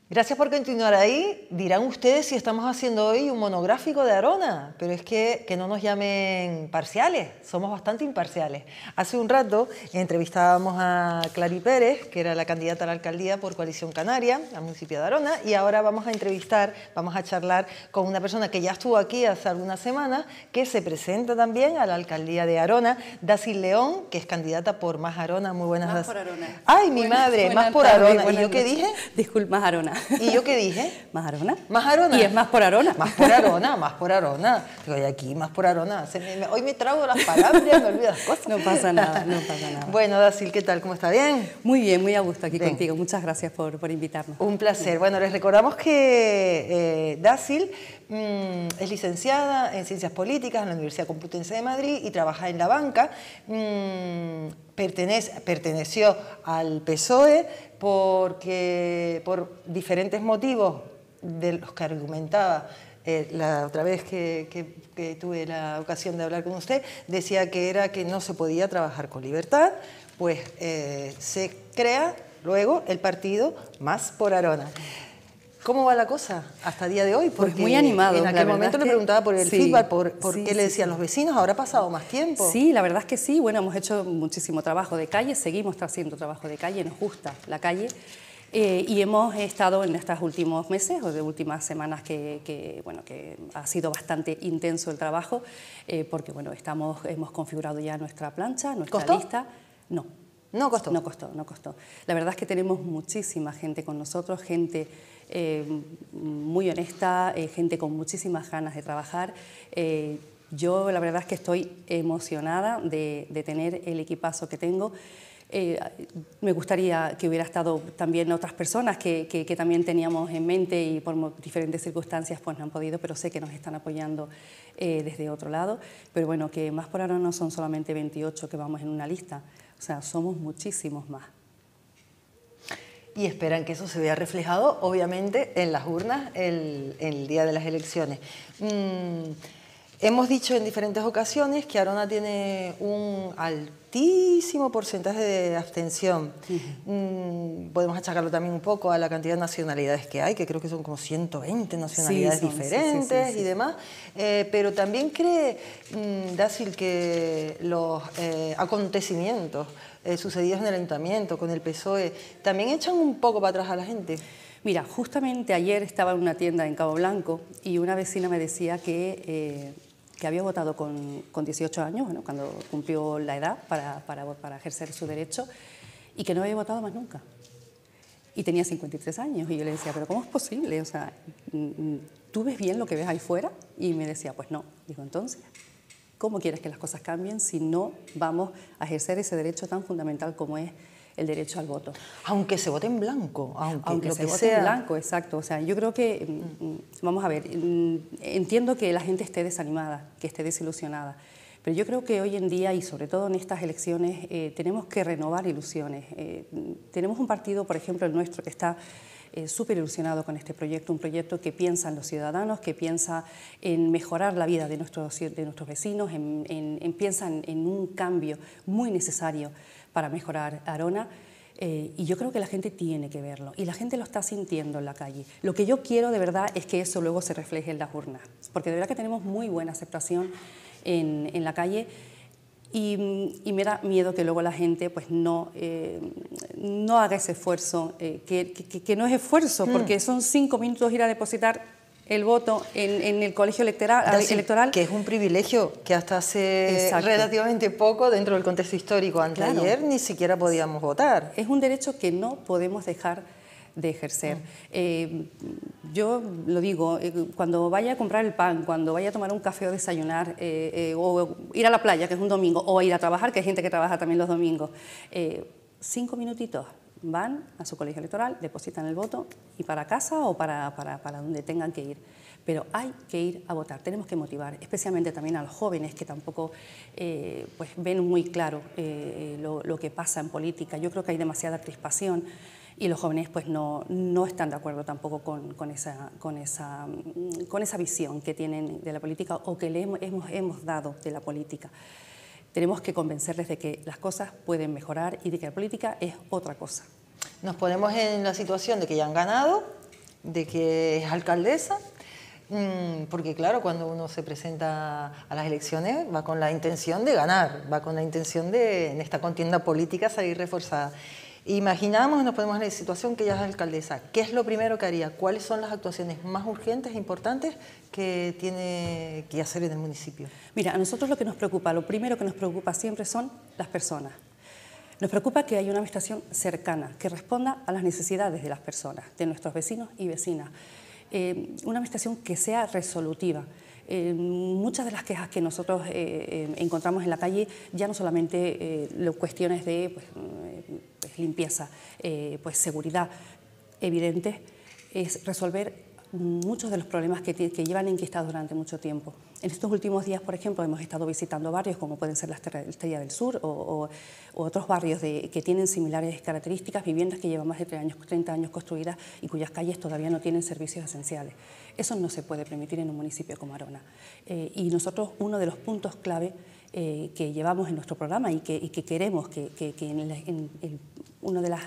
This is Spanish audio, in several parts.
Gracias por continuar ahí. Dirán ustedes si estamos haciendo hoy un monográfico de Arona, pero es que no nos llamen parciales, somos bastante imparciales. Hace un rato entrevistábamos a Clary Pérez, que era la candidata a la alcaldía por Coalición Canaria, al municipio de Arona, y ahora vamos a charlar con una persona que ya estuvo aquí hace algunas semanas, que se presenta también a la alcaldía de Arona, Dacil León, que es candidata por Más Arona. Muy buenas. Más por Arona. ¡Ay, mi madre! Más por Arona. ¿Y yo qué dije? Disculpa, Más Arona. ¿Y yo qué dije? Más Arona. Más Arona. Y es Más por Arona. Más por Arona, Más por Arona. Digo, aquí Más por Arona. Hoy me trago las palabras, me olvido las cosas. No pasa nada, no pasa nada. Bueno, Dacil, ¿qué tal? ¿Cómo está? ¿Bien? Muy bien, muy a gusto aquí contigo. Muchas gracias por invitarnos. Un placer. Bueno, les recordamos que Dacil es licenciada en Ciencias Políticas en la Universidad Complutense de Madrid y trabaja en la banca. Perteneció al PSOE por diferentes motivos de los que argumentaba la otra vez que tuve la ocasión de hablar con usted. Decía que era que no se podía trabajar con libertad, pues se crea luego el partido Más por Arona. ¿Cómo va la cosa hasta el día de hoy? Porque pues muy animado. En aquel momento le preguntaba por el feedback, por sí, qué le decían los vecinos. Ahora ha pasado más tiempo. Sí, la verdad es que sí. Bueno, hemos hecho muchísimo trabajo de calle, seguimos haciendo trabajo de calle, nos gusta la calle. Y hemos estado en estos últimos meses o de últimas semanas que ha sido bastante intenso el trabajo, porque bueno, hemos configurado ya nuestra plancha, nuestra lista. No. No costó. No costó, no costó. La verdad es que tenemos muchísima gente con nosotros, gente muy honesta, gente con muchísimas ganas de trabajar. Yo la verdad es que estoy emocionada de tener el equipazo que tengo. Me gustaría que hubiera estado también otras personas que también teníamos en mente y por diferentes circunstancias pues no han podido, pero sé que nos están apoyando desde otro lado. Pero bueno, que Más por ahora no son solamente 28 que vamos en una lista, o sea, somos muchísimos más. Y esperan que eso se vea reflejado, obviamente, en las urnas el día de las elecciones. Hemos dicho en diferentes ocasiones que Arona tiene un altísimo porcentaje de abstención. Podemos achacarlo también un poco a la cantidad de nacionalidades que hay, que creo que son como 120 nacionalidades diferentes y demás. Pero también cree Dacil que los acontecimientos sucedidos en el Ayuntamiento, con el PSOE, también echan un poco para atrás a la gente. Mira, justamente ayer estaba en una tienda en Cabo Blanco y una vecina me decía que había votado con 18 años, bueno, cuando cumplió la edad para ejercer su derecho, y que no había votado más nunca. Y tenía 53 años y yo le decía, ¿pero cómo es posible? O sea, ¿tú ves bien lo que ves ahí fuera? Y me decía, pues no. Digo, entonces, ¿cómo quieres que las cosas cambien si no vamos a ejercer ese derecho tan fundamental como es el derecho al voto? Aunque se vote en blanco. Aunque se vote en blanco, exacto. O sea, yo creo que, vamos a ver, entiendo que la gente esté desanimada, que esté desilusionada, pero yo creo que hoy en día, y sobre todo en estas elecciones, tenemos que renovar ilusiones. Tenemos un partido, por ejemplo, el nuestro, que está súper ilusionado con este proyecto, un proyecto que piensa en los ciudadanos, que piensa en mejorar la vida de nuestros vecinos, piensa en un cambio muy necesario para mejorar Arona, y yo creo que la gente tiene que verlo, y la gente lo está sintiendo en la calle. Lo que yo quiero de verdad es que eso luego se refleje en las urnas, porque de verdad que tenemos muy buena aceptación en la calle, y me da miedo que luego la gente pues no haga ese esfuerzo, que no es esfuerzo, porque son 5 minutos ir a depositar el voto en el colegio electoral. Que es un privilegio que hasta hace relativamente poco, dentro del contexto histórico, anteayer ni siquiera podíamos votar. Es un derecho que no podemos dejar de ejercer. Yo lo digo, cuando vaya a comprar el pan, cuando vaya a tomar un café o desayunar, o ir a la playa, que es un domingo, o ir a trabajar, que hay gente que trabaja también los domingos, 5 minutitos, van a su colegio electoral, depositan el voto y para casa o para donde tengan que ir. Pero hay que ir a votar, tenemos que motivar, especialmente también a los jóvenes que tampoco pues ven muy claro lo que pasa en política. Yo creo que hay demasiada crispación y los jóvenes pues no están de acuerdo tampoco con esa visión que tienen de la política o que le hemos dado de la política. Tenemos que convencerles de que las cosas pueden mejorar y de que la política es otra cosa. Nos ponemos en la situación de que ya han ganado de que es alcaldesa, porque claro, cuando uno se presenta a las elecciones va con la intención de ganar, va con la intención de, en esta contienda política, salir reforzada. Imaginamos, nos ponemos en la situación que ella es alcaldesa. ¿Qué es lo primero que haría? ¿Cuáles son las actuaciones más urgentes e importantes que tiene que hacer en el municipio? Mira, a nosotros lo que nos preocupa, lo primero que nos preocupa siempre son las personas. Nos preocupa que haya una administración cercana, que responda a las necesidades de las personas, de nuestros vecinos y vecinas. Una administración que sea resolutiva. Muchas de las quejas que nosotros encontramos en la calle ya no solamente cuestiones de pues, limpieza, pues seguridad evidentes, es resolver muchos de los problemas que llevan enquistados durante mucho tiempo. En estos últimos días, por ejemplo, hemos estado visitando barrios como pueden ser la Estrella del Sur o otros barrios que tienen similares características, viviendas que llevan más de 30 años construidas y cuyas calles todavía no tienen servicios esenciales. Eso no se puede permitir en un municipio como Arona. Y nosotros, uno de los puntos clave que llevamos en nuestro programa y que queremos que en una de las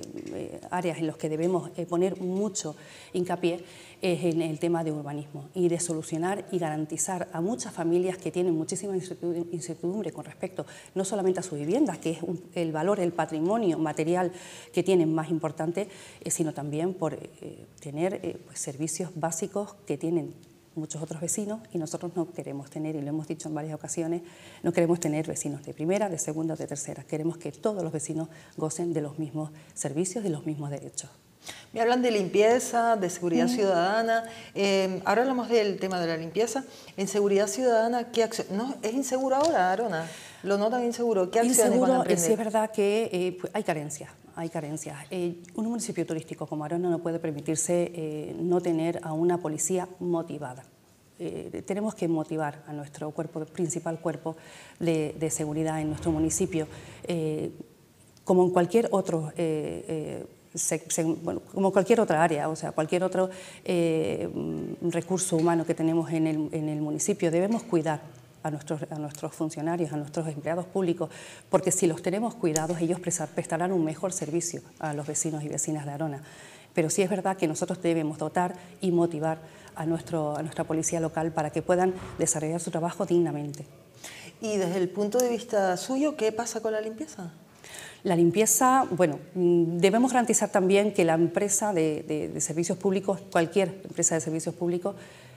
áreas en las que debemos poner mucho hincapié es en el tema de urbanismo y de solucionar y garantizar a muchas familias que tienen muchísima incertidumbre con respecto no solamente a su vivienda, que es el valor, el patrimonio material que tienen más importante, sino también por tener pues, servicios básicos que tienen muchos otros vecinos y nosotros no queremos tener, y lo hemos dicho en varias ocasiones, no queremos tener vecinos de primera, de segunda o de tercera. Queremos que todos los vecinos gocen de los mismos servicios, de los mismos derechos. Me hablan de limpieza, de seguridad ciudadana. Ahora hablamos del tema de la limpieza. En seguridad ciudadana, ¿qué acción? ¿No? ¿Es inseguro ahora, Arona? ¿Lo notan inseguro? ¿Qué acciones van a emprender? Sí, es verdad que pues, hay carencias. Hay carencias. Un municipio turístico como Arona no puede permitirse no tener a una policía motivada. Tenemos que motivar a nuestro principal cuerpo de seguridad en nuestro municipio, como en cualquier otro como cualquier otra área, o sea, cualquier otro recurso humano que tenemos en el municipio. Debemos cuidar a nuestros funcionarios, a nuestros empleados públicos, porque si los tenemos cuidados, ellos prestarán un mejor servicio a los vecinos y vecinas de Arona. Pero sí es verdad que nosotros debemos dotar y motivar a nuestra policía local para que puedan desarrollar su trabajo dignamente. Y desde el punto de vista suyo, ¿qué pasa con la limpieza? La limpieza, bueno, debemos garantizar también que la empresa de servicios públicos, cualquier empresa de servicios públicos,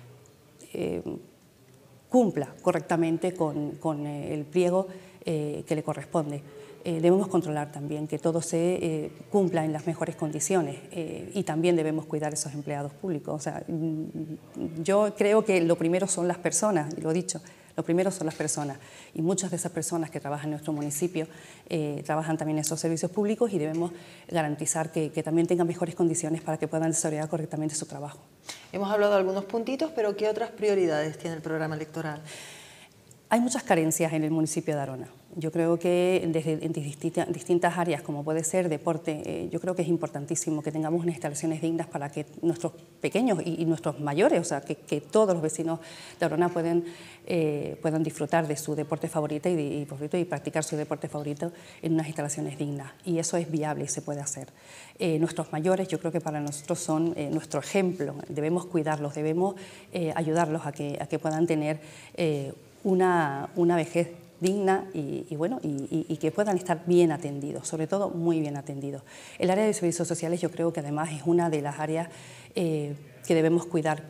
cumpla correctamente con el pliego que le corresponde. Debemos controlar también que todo se cumpla en las mejores condiciones y también debemos cuidar a esos empleados públicos. O sea, yo creo que lo primero son las personas, lo he dicho. Lo primero son las personas y muchas de esas personas que trabajan en nuestro municipio trabajan también en esos servicios públicos y debemos garantizar que también tengan mejores condiciones para que puedan desarrollar correctamente su trabajo. Hemos hablado de algunos puntitos, pero ¿qué otras prioridades tiene el programa electoral? Hay muchas carencias en el municipio de Arona. Yo creo que en distintas áreas, como puede ser deporte, yo creo que es importantísimo que tengamos unas instalaciones dignas para que nuestros pequeños y nuestros mayores, o sea, que todos los vecinos de Arona puedan disfrutar de su deporte favorito y practicar su deporte favorito en unas instalaciones dignas. Y eso es viable y se puede hacer. Nuestros mayores, yo creo que para nosotros son nuestro ejemplo. Debemos cuidarlos, debemos ayudarlos a que puedan tener una vejez digna y que puedan estar bien atendidos, sobre todo muy bien atendidos. El área de servicios sociales yo creo que además es una de las áreas que debemos cuidar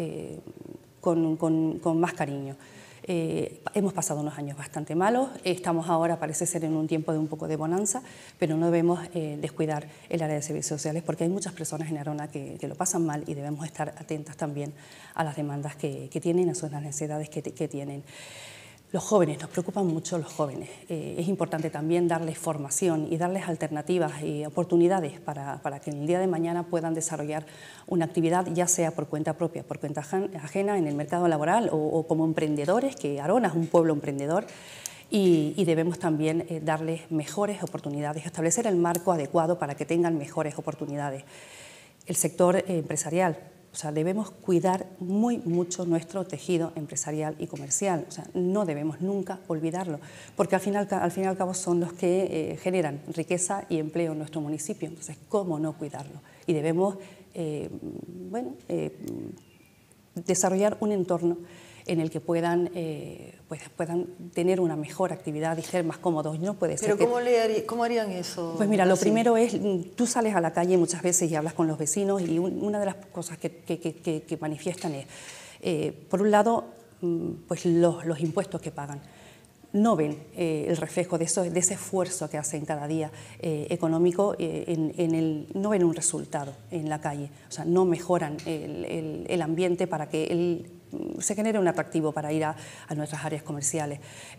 con más cariño. Hemos pasado unos años bastante malos, estamos ahora, parece ser, en un tiempo de un poco de bonanza, pero no debemos descuidar el área de servicios sociales porque hay muchas personas en Arona que lo pasan mal y debemos estar atentas también a las demandas que tienen, a sus necesidades que tienen. Los jóvenes, nos preocupan mucho los jóvenes. Es importante también darles formación y darles alternativas y oportunidades para que en el día de mañana puedan desarrollar una actividad, ya sea por cuenta propia, por cuenta ajena en el mercado laboral o como emprendedores, que Arona es un pueblo emprendedor, y debemos también darles mejores oportunidades, establecer el marco adecuado para que tengan mejores oportunidades. El sector empresarial. O sea, debemos cuidar mucho nuestro tejido empresarial y comercial. O sea, no debemos nunca olvidarlo, porque al fin y al cabo son los que generan riqueza y empleo en nuestro municipio. Entonces, ¿cómo no cuidarlo? Y debemos bueno, desarrollar un entorno en el que puedan tener una mejor actividad y ser más cómodos. No puede ser. ¿Pero cómo harían eso? Pues mira, lo primero es, tú sales a la calle muchas veces y hablas con los vecinos, y una de las cosas que manifiestan es, por un lado, pues los impuestos que pagan. No ven el reflejo de ese esfuerzo que hacen cada día económico, no ven un resultado en la calle, o sea, no mejoran el ambiente para que se genere un atractivo para ir a nuestras áreas comerciales.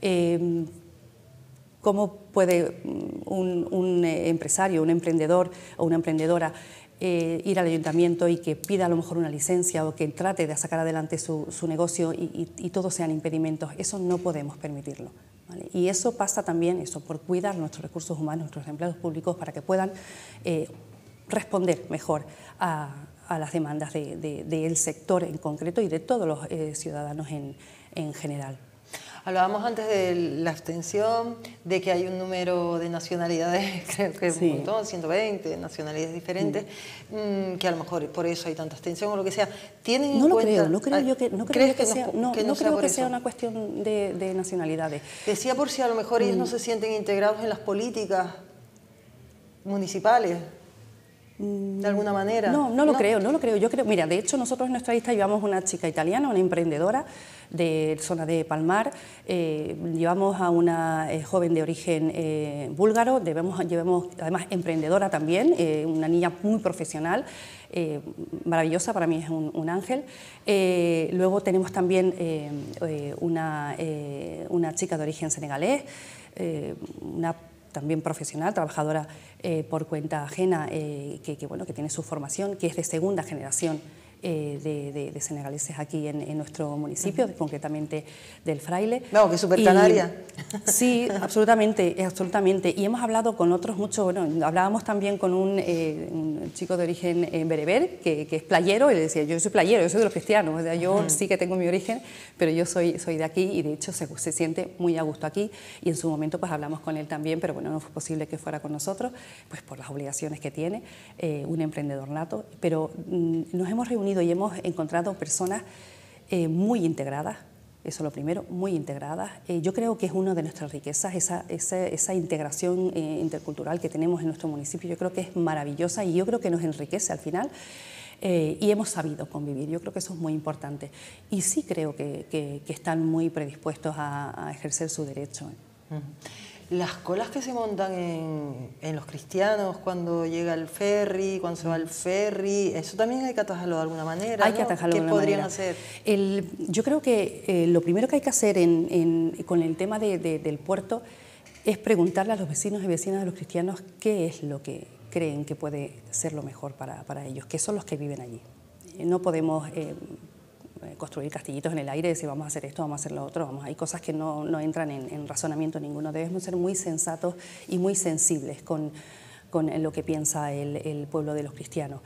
¿Cómo puede un empresario, un emprendedor o una emprendedora ir al ayuntamiento y que pida a lo mejor una licencia o que trate de sacar adelante su negocio y todos sean impedimentos? Eso no podemos permitirlo, ¿vale? Y eso pasa también por cuidar nuestros recursos humanos, nuestros empleados públicos, para que puedan responder mejor a las demandas del sector en concreto y de todos los ciudadanos en general. Hablábamos antes de la abstención, de que hay un número de nacionalidades, creo que sí, un montón, 120 nacionalidades diferentes, que a lo mejor por eso hay tanta abstención o lo que sea. ¿Tienen en cuenta? No creo que sea una cuestión de nacionalidades. Decía por si a lo mejor ellos no se sienten integrados en las políticas municipales. ¿De alguna manera? No lo creo. Yo creo, mira, de hecho nosotros en nuestra lista llevamos una chica italiana, una emprendedora de zona de Palmar, llevamos a una joven de origen búlgaro, llevamos además emprendedora también, una niña muy profesional, maravillosa, para mí es un ángel. Luego tenemos también una chica de origen senegalés, también profesional, trabajadora por cuenta ajena, que tiene su formación, que es de segunda generación de senegaleses aquí en nuestro municipio, concretamente del Fraile. No, que súper canaria. Sí, absolutamente. Y hemos hablado con otros muchos, bueno, hablábamos también con un chico de origen bereber, que es playero, y le decía, yo soy playero, yo soy de los cristianos, o sea, yo sí que tengo mi origen, pero yo soy de aquí, y de hecho se siente muy a gusto aquí, y en su momento pues hablamos con él también, pero bueno, no fue posible que fuera con nosotros, pues por las obligaciones que tiene, un emprendedor nato, pero nos hemos reunido y hemos encontrado personas muy integradas. Eso es lo primero, muy integradas. Yo creo que es una de nuestras riquezas, esa integración intercultural que tenemos en nuestro municipio. Yo creo que es maravillosa y yo creo que nos enriquece al final, y hemos sabido convivir. Yo creo que eso es muy importante. Y sí creo que están muy predispuestos a ejercer su derecho. Las colas que se montan en los cristianos cuando llega el ferry, cuando se va el ferry, eso también hay que atajarlo de alguna manera, Hay ¿no? que atajarlo de alguna manera. ¿Qué podrían hacer? Yo creo que lo primero que hay que hacer con el tema del puerto es preguntarle a los vecinos y vecinas de los cristianos qué es lo que creen que puede ser lo mejor para ellos, que son los que viven allí. No podemos construir castillitos en el aire y decir vamos a hacer esto, vamos a hacer lo otro, hay cosas que no entran en razonamiento ninguno. Debemos ser muy sensatos y muy sensibles con lo que piensa el pueblo de los cristianos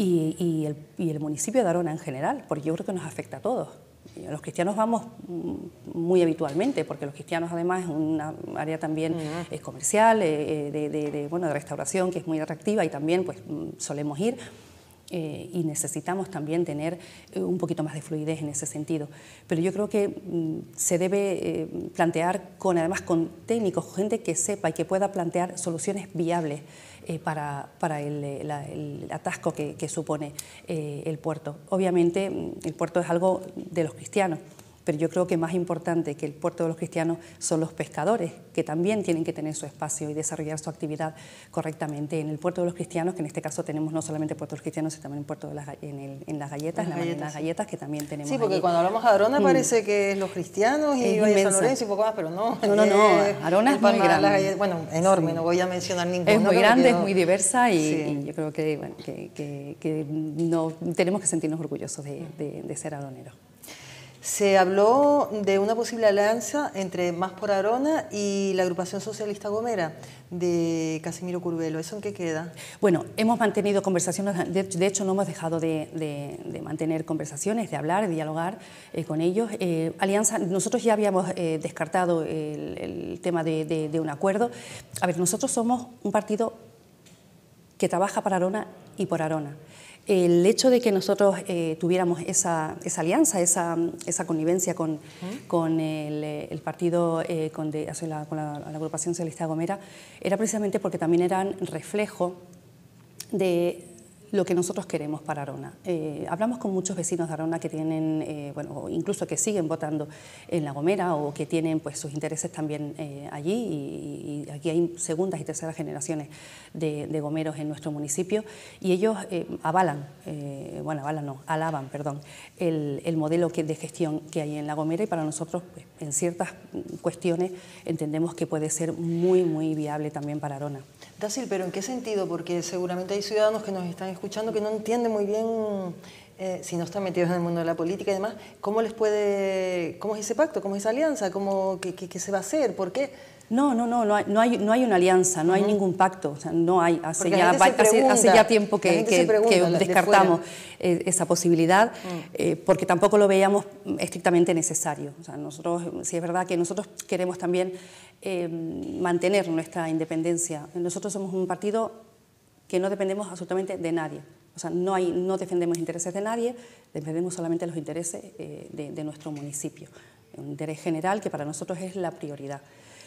y el municipio de Arona en general, porque yo creo que nos afecta a todos. Los cristianos vamos muy habitualmente, porque los cristianos además es una área también comercial, de restauración, que es muy atractiva, y también pues solemos ir. Y necesitamos también tener un poquito más de fluidez en ese sentido. Pero yo creo que se debe plantear además con técnicos, gente que sepa y que pueda plantear soluciones viables para el atasco que supone el puerto. Obviamente el puerto es algo de los cristianos, pero yo creo que más importante que el puerto de los cristianos son los pescadores, que también tienen que tener su espacio y desarrollar su actividad correctamente en el puerto de los cristianos, que en este caso tenemos no solamente el puerto de los cristianos, sino también el puerto en las galletas, las galletas que también tenemos. Sí, porque allí. Cuando hablamos de Arona parece que es los cristianos y Valle San Lorenzo y poco más, pero no. Arona es muy grande. Bueno, enorme, no voy a mencionar ninguno. Es muy grande, es muy diversa y yo creo que no, tenemos que sentirnos orgullosos de ser aroneros. Se habló de una posible alianza entre Más por Arona y la agrupación socialista Gomera de Casimiro Curvelo. ¿Eso en qué queda? Bueno, hemos mantenido conversaciones, de hecho no hemos dejado de mantener conversaciones, de hablar, de dialogar con ellos. Alianza, nosotros ya habíamos descartado el tema de un acuerdo. A ver, nosotros somos un partido que trabaja para Arona y por Arona. El hecho de que nosotros tuviéramos esa alianza, esa connivencia con el partido, con la agrupación socialista de Gomera, era precisamente porque también eran reflejo de lo que nosotros queremos para Arona. Hablamos con muchos vecinos de Arona que tienen, bueno, incluso que siguen votando en La Gomera o que tienen pues, sus intereses también allí y aquí hay segundas y terceras generaciones de gomeros en nuestro municipio y ellos alaban el modelo de gestión que hay en La Gomera y para nosotros pues, en ciertas cuestiones entendemos que puede ser muy, muy viable también para Arona. Dácil, pero ¿en qué sentido? Porque seguramente hay ciudadanos que nos están escuchando que no entienden muy bien, si no están metidos en el mundo de la política y demás, cómo es ese pacto, cómo es esa alianza, qué se va a hacer, por qué. No hay una alianza, no hay ningún pacto, o sea, no hay, hace ya tiempo que descartamos esa posibilidad, porque tampoco lo veíamos estrictamente necesario. O sea, nosotros, sí es verdad que nosotros queremos también mantener nuestra independencia. Nosotros somos un partido que no dependemos absolutamente de nadie. O sea, no defendemos intereses de nadie, defendemos solamente los intereses de nuestro municipio. Un interés general que para nosotros es la prioridad.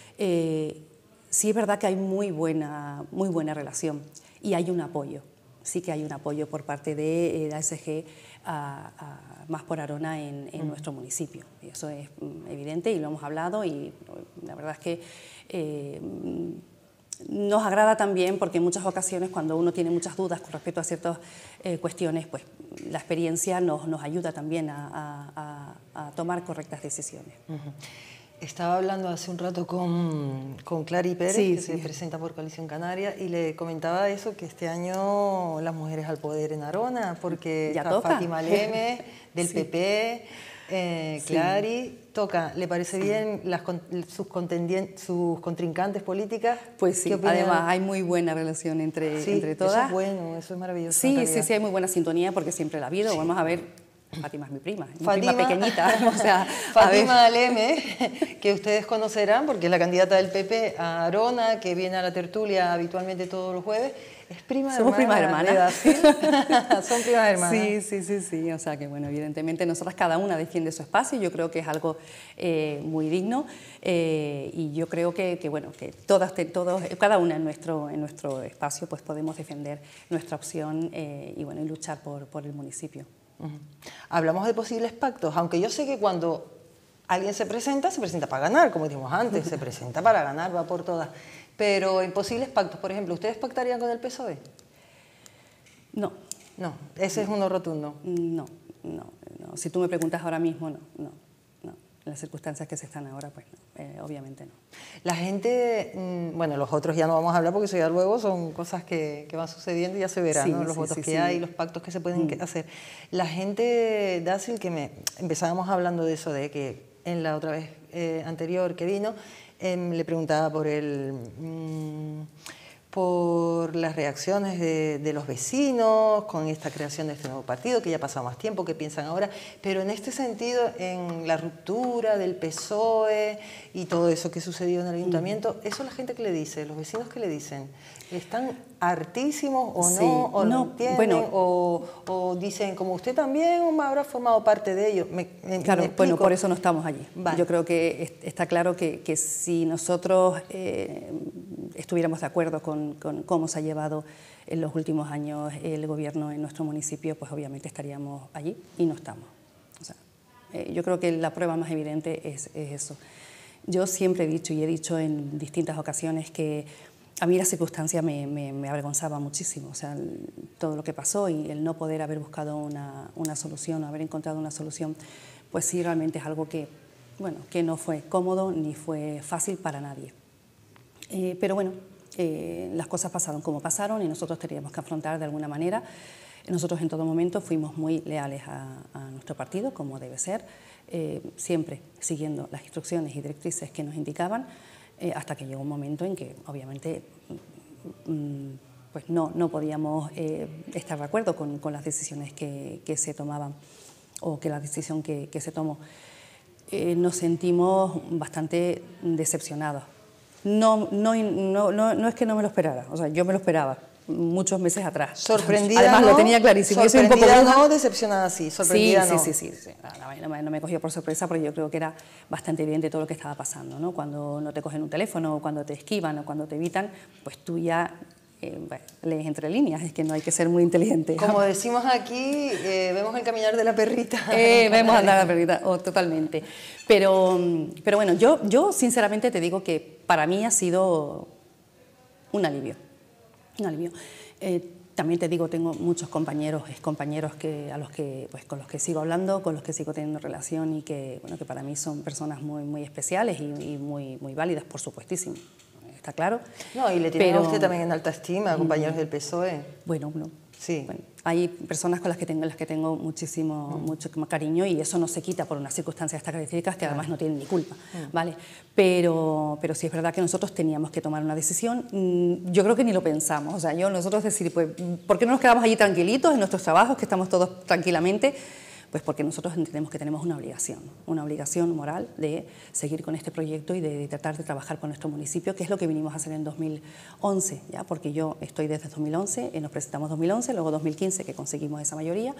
Sí es verdad que hay muy buena relación y hay un apoyo. Sí que hay un apoyo por parte de la SG a Más por Arona en nuestro municipio. Y eso es evidente y lo hemos hablado y la verdad es que nos agrada también porque en muchas ocasiones cuando uno tiene muchas dudas con respecto a ciertas cuestiones, pues la experiencia nos ayuda también a tomar correctas decisiones. Estaba hablando hace un rato con Clary Pérez, que se presenta por Coalición Canaria, y le comentaba eso, que este año las mujeres al poder en Arona, porque ya está toca. Fátima Leme, del PP, Clary, toca. ¿Le parece bien sus contrincantes políticas? Pues sí, además hay muy buena relación entre todas. Eso es bueno, eso es maravilloso. Sí, hay muy buena sintonía porque siempre la ha habido. Vamos a ver. Fátima es mi prima pequeñita. O sea, Fátima Leme, que ustedes conocerán porque es la candidata del PP a Arona, que viene a la tertulia habitualmente todos los jueves. Somos primas hermanas. Son primas hermanas. Sí. O sea que, bueno, evidentemente nosotras cada una defiende su espacio. Yo creo que es algo muy digno y yo creo que todos, cada una en nuestro espacio, pues podemos defender nuestra opción y luchar por el municipio. Hablamos de posibles pactos, aunque yo sé que cuando alguien se presenta para ganar, como dijimos antes, se presenta para ganar, va por todas. Pero en posibles pactos, por ejemplo, ¿ustedes pactarían con el PSOE? No. No, ese es uno rotundo. No. Si tú me preguntas ahora mismo, no. En las circunstancias que se están ahora, pues no, obviamente no. La gente, bueno, los otros ya no vamos a hablar porque eso ya luego son cosas que van sucediendo y ya se verán, ¿no? Los votos que hay, los pactos que se pueden hacer. La gente, Dácil, empezábamos hablando de eso, de que en la otra vez anterior que vino, le preguntaba por las reacciones de los vecinos con esta creación de este nuevo partido, que ya ha pasado más tiempo, que piensan ahora, pero en este sentido, en la ruptura del PSOE y todo eso que sucedió en el ayuntamiento, ¿eso la gente qué le dice? ¿Los vecinos qué le dicen? ¿Están hartísimos o no? ¿O no entienden? ¿O dicen, como usted también habrá formado parte de ello? Claro, bueno, por eso no estamos allí. Vale. Yo creo que está claro que si nosotros estuviéramos de acuerdo con cómo se ha llevado en los últimos años el gobierno en nuestro municipio, pues obviamente estaríamos allí y no estamos. O sea, yo creo que la prueba más evidente es eso. Yo siempre he dicho y he dicho en distintas ocasiones que a mí la circunstancia me avergonzaba muchísimo, o sea, todo lo que pasó y el no poder haber buscado una solución, haber encontrado una solución, pues sí, realmente es algo que no fue cómodo ni fue fácil para nadie. Pero bueno, las cosas pasaron como pasaron y nosotros teníamos que afrontar de alguna manera. Nosotros en todo momento fuimos muy leales a nuestro partido, como debe ser, siempre siguiendo las instrucciones y directrices que nos indicaban, hasta que llegó un momento en que obviamente pues no podíamos estar de acuerdo con las decisiones que se tomaban o que la decisión que se tomó. Nos sentimos bastante decepcionados. No es que no me lo esperara, o sea, yo me lo esperaba, muchos meses atrás. Sorprendida. Además, no, lo tenía clarísimo. Sorprendida no, decepcionada sí. Sorprendida sí. No me cogió por sorpresa, porque yo creo que era bastante evidente todo lo que estaba pasando, ¿no? Cuando no te cogen un teléfono, o cuando te esquivan, o cuando te evitan, pues tú ya bueno, lees entre líneas, es que no hay que ser muy inteligente. Como decimos aquí, vemos el caminar de la perrita. Vemos andar la perrita, totalmente. Pero bueno, yo sinceramente te digo que para mí ha sido un alivio. Un alivio. También te digo, tengo muchos compañeros, excompañeros pues, con los que sigo hablando, con los que sigo teniendo relación y que, bueno, que para mí son personas muy especiales y muy válidas, por supuestísimo. Está claro. No, y le tienen a usted también en alta estima, compañeros del PSOE. Bueno, sí. Bueno, hay personas con las que tengo mucho cariño, y eso no se quita por unas circunstancias de estas características que además no tienen ni culpa, ¿vale? Pero sí es verdad que nosotros teníamos que tomar una decisión. Yo creo que ni lo pensamos. O sea, nosotros decir, pues, ¿por qué no nos quedamos allí tranquilitos en nuestros trabajos, que estamos todos tranquilamente? Pues porque nosotros entendemos que tenemos una obligación moral de seguir con este proyecto y de tratar de trabajar con nuestro municipio, que es lo que vinimos a hacer en 2011, ¿ya? Porque yo estoy desde 2011, nos presentamos 2011, luego 2015 que conseguimos esa mayoría,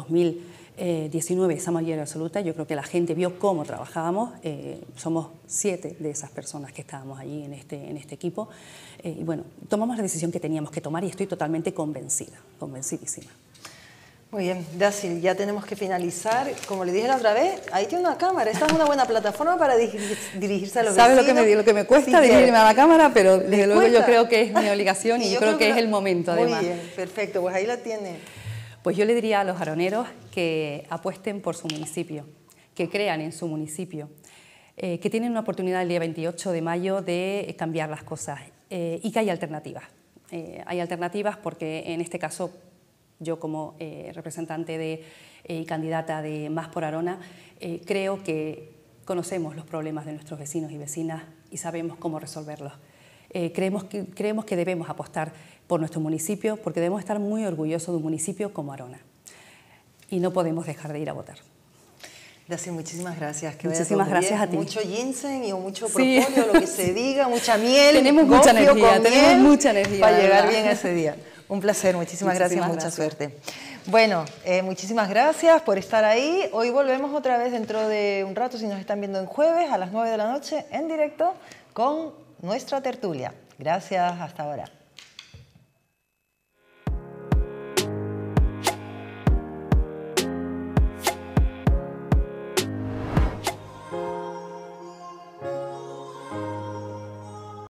2019 esa mayoría absoluta. Yo creo que la gente vio cómo trabajábamos, somos 7 de esas personas que estábamos allí en este equipo, y bueno, tomamos la decisión que teníamos que tomar y estoy totalmente convencidísima. Muy bien, Dacil, ya tenemos que finalizar. Como le dije la otra vez, ahí tiene una cámara. Esta es una buena plataforma para dirigirse a los vecinos. ¿Sabe lo que me cuesta dirigirme a la cámara? Pero desde luego yo creo que es mi obligación y yo creo que es el momento, además. Muy bien, perfecto, pues ahí la tiene. Pues yo le diría a los aroneros que apuesten por su municipio, que crean en su municipio, que tienen una oportunidad el día 28 de mayo de cambiar las cosas y que hay alternativas. Hay alternativas porque en este caso yo como representante y candidata de Más por Arona, creo que conocemos los problemas de nuestros vecinos y vecinas y sabemos cómo resolverlos. Creemos que debemos apostar por nuestro municipio porque debemos estar muy orgullosos de un municipio como Arona y no podemos dejar de ir a votar. Dacil, muchísimas gracias. Muchísimas gracias a ti. Mucho ginseng y mucho propóleo, lo que se diga, mucha miel. Tenemos mucha energía para llegar bien a ese día. Un placer, muchísimas gracias, mucha suerte. Bueno, muchísimas gracias por estar ahí. Hoy volvemos otra vez dentro de un rato, si nos están viendo en jueves a las 9 de la noche, en directo, con nuestra tertulia. Gracias, hasta ahora.